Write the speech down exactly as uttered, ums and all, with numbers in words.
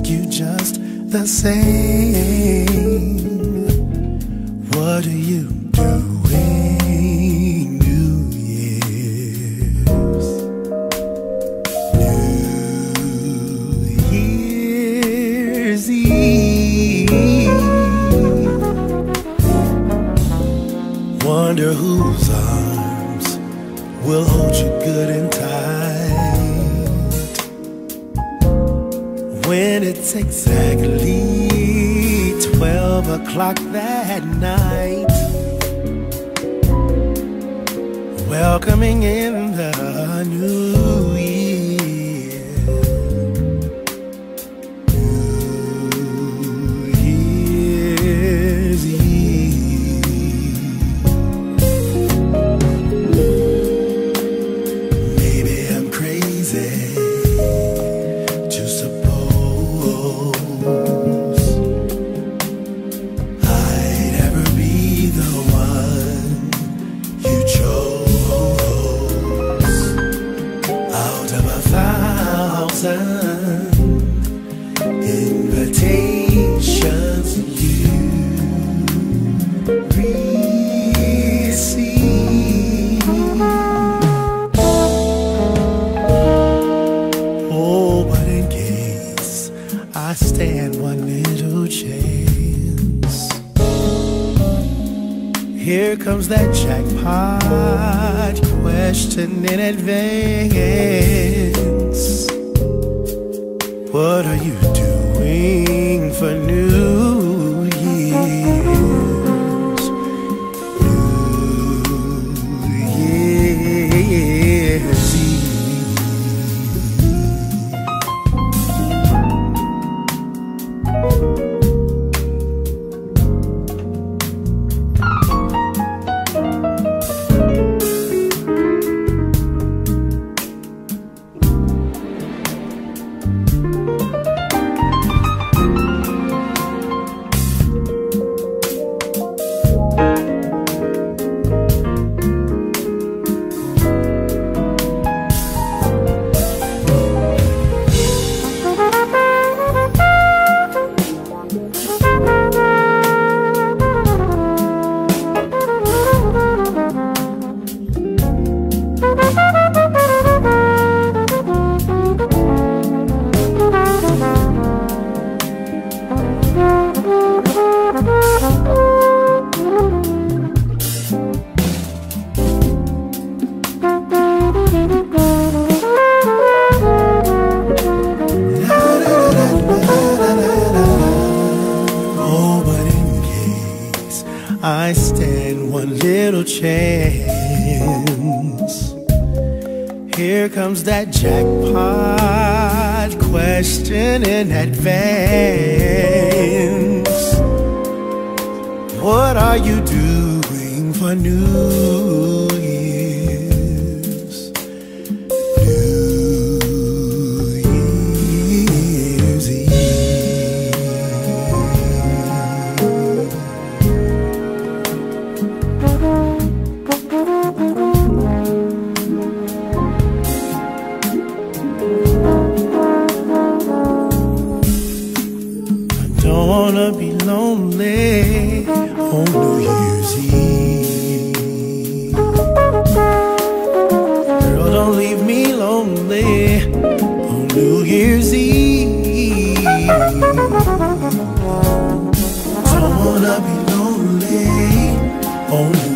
you just the same. What are you doing? New Year's, New Year's Eve. Wonder whose arms will hold you good and tight when it's exactly twelve o'clock that night, welcoming in the new year. New Year's Eve. Maybe I'm crazy to suppose I'd ever be the one you chose out of a thousand invitations you received. Oh, but in case I stand one little chance, here comes that jackpot question in advance. What are you doing for New Year's? New Year's Eve. I stand one little chance. Here comes that jackpot question in advance. What are you doing for New Year's? New Year's Eve. Don't wanna be lonely on New Year's Eve. Girl, don't leave me lonely on New Year's Eve. Don't wanna be lonely on